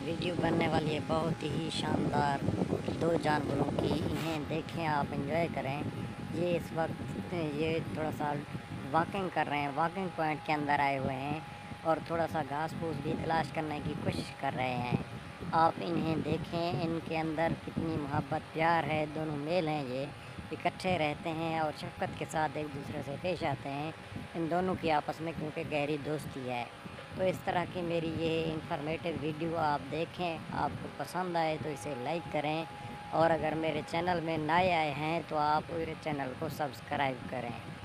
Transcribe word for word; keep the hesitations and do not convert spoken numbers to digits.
Video बनने वाली है बहुत ही शानदार दो जानवरों की। इन्हें देखें, आप एंजॉय करें। ये इस वक्त ये थोड़ा सा वॉकिंग कर रहे हैं, वॉकिंग पॉइंट के अंदर आए हुए हैं और थोड़ा सा घास फूस भी तलाश करने की कोशिश कर रहे हैं। आप इन्हें देखें, इनके अंदर कितनी मोहब्बत प्यार है। दोनों मेल हैं, ये इकट्ठे रहते हैं और शफ़क़त के साथ एक दूसरे से पेश आते हैं। इन दोनों की आपस में क्योंकि गहरी दोस्ती है। तो इस तरह की मेरी ये इंफॉर्मेटिव वीडियो आप देखें, आपको पसंद आए तो इसे लाइक करें और अगर मेरे चैनल में नए आए हैं तो आप मेरे चैनल को सब्सक्राइब करें।